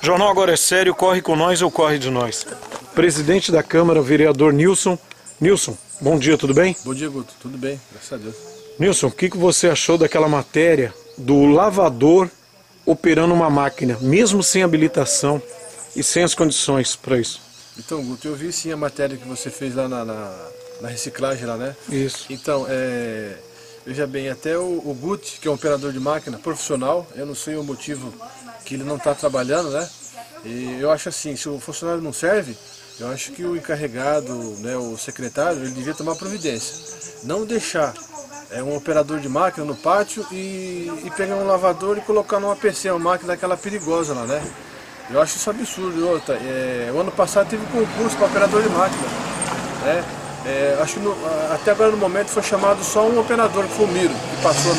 Jornal Agora é Sério, corre com nós ou corre de nós. Presidente da Câmara, vereador Nilson. Nilson, bom dia, tudo bem? Bom dia, Guto. Tudo bem, graças a Deus. Nilson, o que você achou daquela matéria do lavador operando uma máquina, mesmo sem habilitação e sem as condições para isso? Então, Guto, eu vi sim a matéria que você fez lá na reciclagem lá, né? Isso. Então, veja bem, até o Guti, que é um operador de máquina profissional, eu não sei o motivo que ele não está trabalhando, né? E eu acho assim, se o funcionário não serve, eu acho que o encarregado, né, o secretário, ele devia tomar providência. Não deixar um operador de máquina no pátio e pegar um lavador e colocar numa PC, uma máquina daquela perigosa lá, né? Eu acho isso absurdo. O ano passado teve concurso para operador de máquina, né? Acho que até agora no momento foi chamado só um operador, que foi o Miro, que passou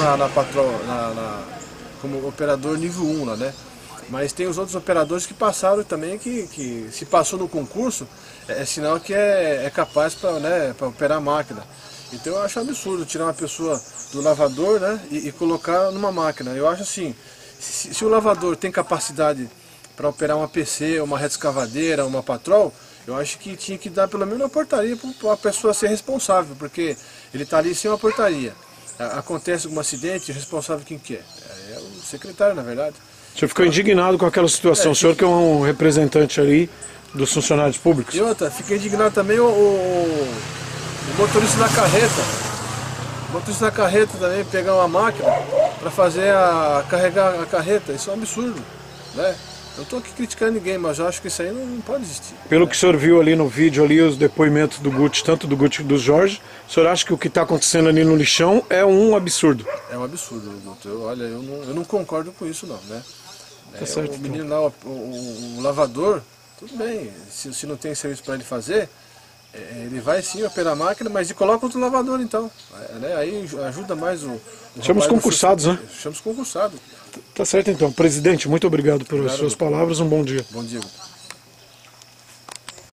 como operador nível 1 lá, né? Mas tem os outros operadores que passaram também, que se passou no concurso, é sinal que é capaz para, né, para operar a máquina. Então eu acho absurdo tirar uma pessoa do lavador, né, e colocar numa máquina. Eu acho assim, se o lavador tem capacidade para operar uma PC, uma retroescavadeira, uma patrol, eu acho que tinha que dar pelo menos uma portaria para a pessoa ser responsável, porque ele está ali sem uma portaria. Acontece algum acidente, o responsável quem que é? É o secretário, na verdade. O senhor ficou indignado com aquela situação, o senhor que é um representante ali dos funcionários públicos. E outra, fiquei indignado também o motorista da carreta. O motorista da carreta também pegar uma máquina para carregar a carreta, isso é um absurdo, né? Eu não estou aqui criticando ninguém, mas eu acho que isso aí não pode existir. Pelo que o senhor viu ali no vídeo, ali, os depoimentos do Guti, tanto do Guti como do Jorge, o senhor acha que o que está acontecendo ali no lixão é um absurdo? É um absurdo, Guto. Eu não concordo com isso não, né? Tá certo, o menino lá, o lavador, tudo bem, se não tem serviço para ele fazer, ele vai sim operar a máquina, mas coloca outro lavador então, né? Aí ajuda mais o Chama os concursados, né? Chama os concursados. Tá certo então. Presidente, muito obrigado pelas suas palavras, um bom dia. Bom dia.